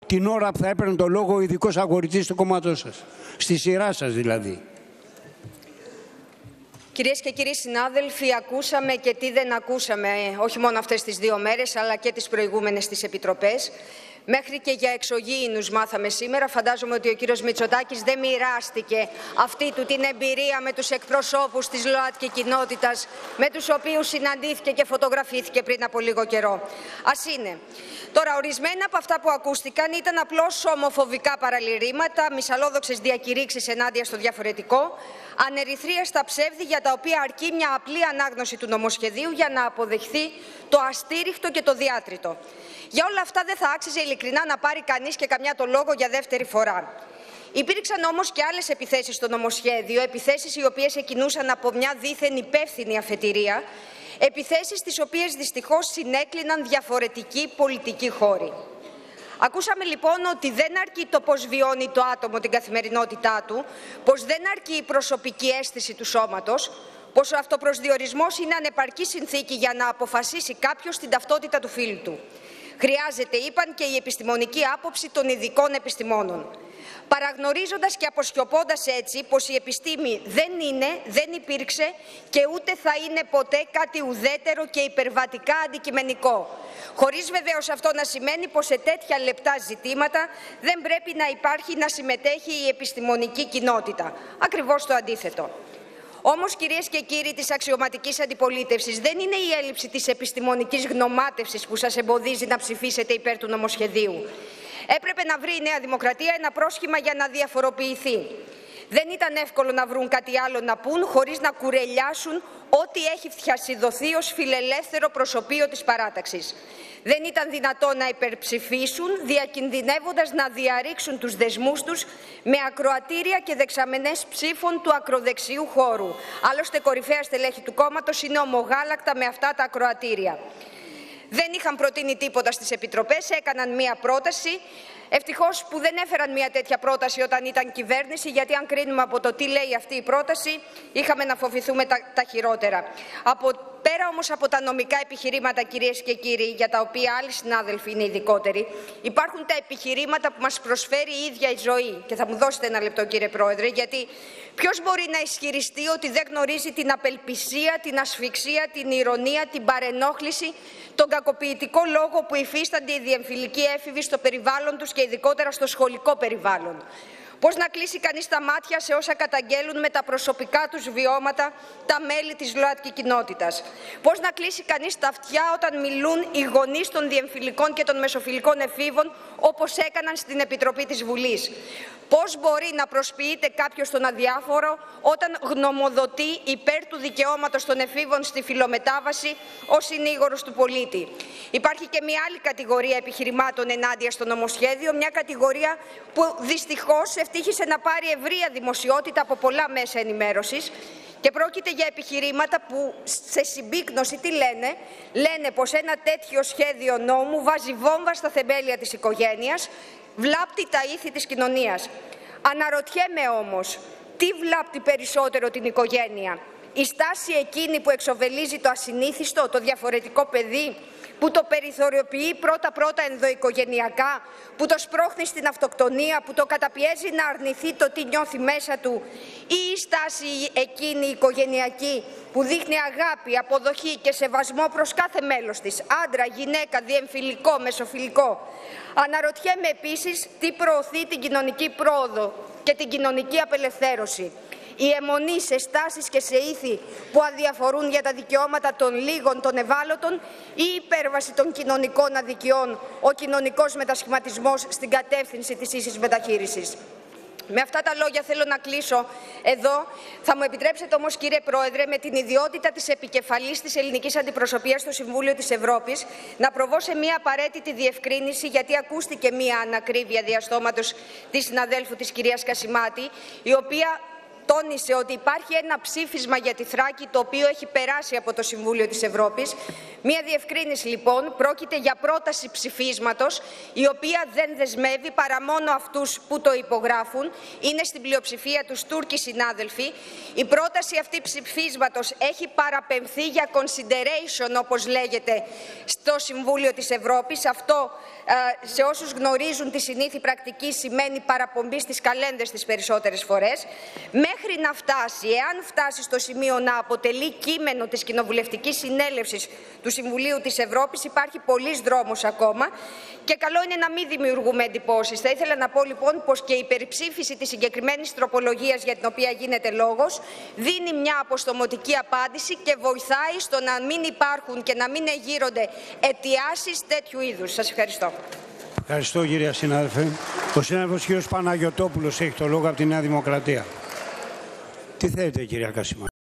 την ώρα που θα έπαιρνε το λόγο ο ειδικός αγορητής του κόμματός σας. Στη σειρά σας δηλαδή. Κυρίες και κύριοι συνάδελφοι, ακούσαμε και τι δεν ακούσαμε, όχι μόνο αυτές τις 2 μέρες, αλλά και τις προηγούμενες στις επιτροπές. Μέχρι και για εξωγήινους μάθαμε σήμερα. Φαντάζομαι ότι ο κύριος Μητσοτάκης δεν μοιράστηκε αυτή του την εμπειρία με τους εκπροσώπους της ΛΟΑΤΚΙ κοινότητας, με τους οποίους συναντήθηκε και φωτογραφήθηκε πριν από λίγο καιρό. Ας είναι. Τώρα, ορισμένα από αυτά που ακούστηκαν ήταν απλώς ομοφοβικά παραλυρήματα, μυσαλλόδοξες διακηρύξεις ενάντια στο διαφορετικό, ανερυθρία στα ψεύδη για τα οποία αρκεί μια απλή ανάγνωση του νομοσχεδίου για να αποδεχθεί το αστήριχτο και το διάτριτο. Για όλα αυτά δεν θα άξιζε ειλικρινά να πάρει κανείς και καμιά το λόγο για δεύτερη φορά. Υπήρξαν όμως και άλλες επιθέσεις στο νομοσχέδιο, επιθέσεις οι οποίες εκκινούσαν από μια δήθεν υπεύθυνη αφετηρία, επιθέσεις τις οποίες δυστυχώς συνέκλειναν διαφορετικοί πολιτικοί χώροι. Ακούσαμε λοιπόν ότι δεν αρκεί το πώς βιώνει το άτομο την καθημερινότητά του, πως δεν αρκεί η προσωπική αίσθηση του σώματος, πως ο αυτοπροσδιορισμός είναι ανεπαρκή συνθήκη για να αποφασίσει κάποιος την ταυτότητα του φύλου του. Χρειάζεται, είπαν, και η επιστημονική άποψη των ειδικών επιστημόνων. Παραγνωρίζοντας και αποσιωπώντας έτσι πως η επιστήμη δεν είναι, δεν υπήρξε και ούτε θα είναι ποτέ κάτι ουδέτερο και υπερβατικά αντικειμενικό. Χωρίς βεβαίως αυτό να σημαίνει πως σε τέτοια λεπτά ζητήματα δεν πρέπει να υπάρχει, να συμμετέχει η επιστημονική κοινότητα. Ακριβώς το αντίθετο. Όμως, κυρίες και κύριοι της αξιωματικής αντιπολίτευσης, δεν είναι η έλλειψη της επιστημονικής γνωμάτευσης που σας εμποδίζει να ψηφίσετε υπέρ του νομοσχεδίου. Έπρεπε να βρει η Νέα Δημοκρατία ένα πρόσχημα για να διαφοροποιηθεί. Δεν ήταν εύκολο να βρουν κάτι άλλο να πούν χωρίς να κουρελιάσουν ό,τι έχει φτιασιδωθεί ως φιλελεύθερο προσωπείο της παράταξης. Δεν ήταν δυνατό να υπερψηφίσουν, διακινδυνεύοντας να διαρρήξουν τους δεσμούς τους με ακροατήρια και δεξαμενές ψήφων του ακροδεξιού χώρου. Άλλωστε, κορυφαία στελέχη του κόμματος είναι ομογάλακτα με αυτά τα ακροατήρια. Δεν είχαν προτείνει τίποτα στις επιτροπές, έκαναν μία πρόταση. Ευτυχώς που δεν έφεραν μια τέτοια πρόταση όταν ήταν κυβέρνηση, γιατί αν κρίνουμε από το τι λέει αυτή η πρόταση, είχαμε να φοβηθούμε τα χειρότερα. Πέρα όμως από τα νομικά επιχειρήματα, κυρίες και κύριοι, για τα οποία άλλοι συνάδελφοι είναι ειδικότεροι, υπάρχουν τα επιχειρήματα που μας προσφέρει η ίδια η ζωή. Και θα μου δώσετε ένα λεπτό, κύριε Πρόεδρε, γιατί ποιος μπορεί να ισχυριστεί ότι δεν γνωρίζει την απελπισία, την ασφυξία, την ηρωνία, την παρενόχληση, τον κακοποιητικό λόγο που υφίστανται οι διεμφυλικοί έφηβοι στο περιβάλλον τους και ειδικότερα στο σχολικό περιβάλλον. Πώς να κλείσει κανείς τα μάτια σε όσα καταγγέλουν με τα προσωπικά τους βιώματα τα μέλη της ΛΟΑΤΚΙ κοινότητας. Πώς να κλείσει κανείς τα αυτιά όταν μιλούν οι γονείς των διεμφυλικών και των μεσοφυλικών εφήβων, όπως έκαναν στην Επιτροπή της Βουλής. Πώς μπορεί να προσποιείται κάποιος τον αδιάφορο όταν γνωμοδοτεί υπέρ του δικαιώματος των εφήβων στη φιλομετάβαση ως συνήγορος του πολίτη. Υπάρχει και μια άλλη κατηγορία επιχειρημάτων ενάντια στο νομοσχέδιο, μια κατηγορία που δυστυχώς ευτύχησε να πάρει ευρεία δημοσιότητα από πολλά μέσα ενημέρωσης. Και πρόκειται για επιχειρήματα που σε συμπίκνωση τι λένε? Λένε πως ένα τέτοιο σχέδιο νόμου βάζει βόμβα στα θεμέλια της οικογένειας, βλάπτει τα ήθη της κοινωνίας. Αναρωτιέμαι όμως, τι βλάπτει περισσότερο την οικογένεια? Η στάση εκείνη που εξοβελίζει το ασυνήθιστο, το διαφορετικό παιδί, που το περιθωριοποιεί πρώτα-πρώτα ενδοοικογενειακά, που το σπρώχνει στην αυτοκτονία, που το καταπιέζει να αρνηθεί το τι νιώθει μέσα του, ή η στάση εκείνη οικογενειακή που δείχνει αγάπη, αποδοχή και σεβασμό προς κάθε μέλος της, άντρα, γυναίκα, διεμφυλικό, μεσοφυλικό. Αναρωτιέμαι επίσης τι προωθεί την κοινωνική πρόοδο και την κοινωνική απελευθέρωση. Η αιμονή σε στάσεις και σε ήθη που αδιαφορούν για τα δικαιώματα των λίγων, των ευάλωτων, ή η υπέρβαση των κοινωνικών αδικιών, ο κοινωνικός μετασχηματισμός στην κατεύθυνση της ίσης μεταχείρισης. Με αυτά τα λόγια θέλω να κλείσω εδώ. Θα μου επιτρέψετε όμως, κύριε Πρόεδρε, με την ιδιότητα της επικεφαλής της ελληνικής αντιπροσωπείας στο Συμβούλιο της Ευρώπης, να προβώ σε μια απαραίτητη διευκρίνηση, γιατί ακούστηκε μια ανακρίβεια διαστόματος της συναδέλφου της κυρίας Κασιμάτη, η οποία τόνισε ότι υπάρχει ένα ψήφισμα για τη Θράκη το οποίο έχει περάσει από το Συμβούλιο της Ευρώπης. Μία διευκρίνηση λοιπόν, πρόκειται για πρόταση ψηφίσματος η οποία δεν δεσμεύει παρά μόνο αυτούς που το υπογράφουν. Είναι στην πλειοψηφία τους Τούρκοι συνάδελφοι. Η πρόταση αυτή ψηφίσματος έχει παραπεμφθεί για consideration, όπως λέγεται, στο Συμβούλιο της Ευρώπης. Αυτό σε όσους γνωρίζουν τη συνήθη πρακτική σημαίνει παραπομπή στις καλένδες τις περισσότερες φορές. Μέχρι να φτάσει, εάν φτάσει στο σημείο να αποτελεί κείμενο της Κοινοβουλευτικής Συνέλευσης του Συμβουλίου της Ευρώπης, υπάρχει πολλής δρόμος ακόμα και καλό είναι να μην δημιουργούμε εντυπώσεις. Θα ήθελα να πω λοιπόν πως και η υπερψήφιση της συγκεκριμένης τροπολογίας για την οποία γίνεται λόγος δίνει μια αποστομωτική απάντηση και βοηθάει στο να μην υπάρχουν και να μην εγείρονται αιτιάσεις τέτοιου είδους. Σας ευχαριστώ. Ευχαριστώ κυρία συνάδελφε. Ο συνάδελφος κύριος Παναγιωτόπουλος έχει το λόγο από τη Νέα Δημοκρατία. Τι θέλετε κυρία Κασιμά?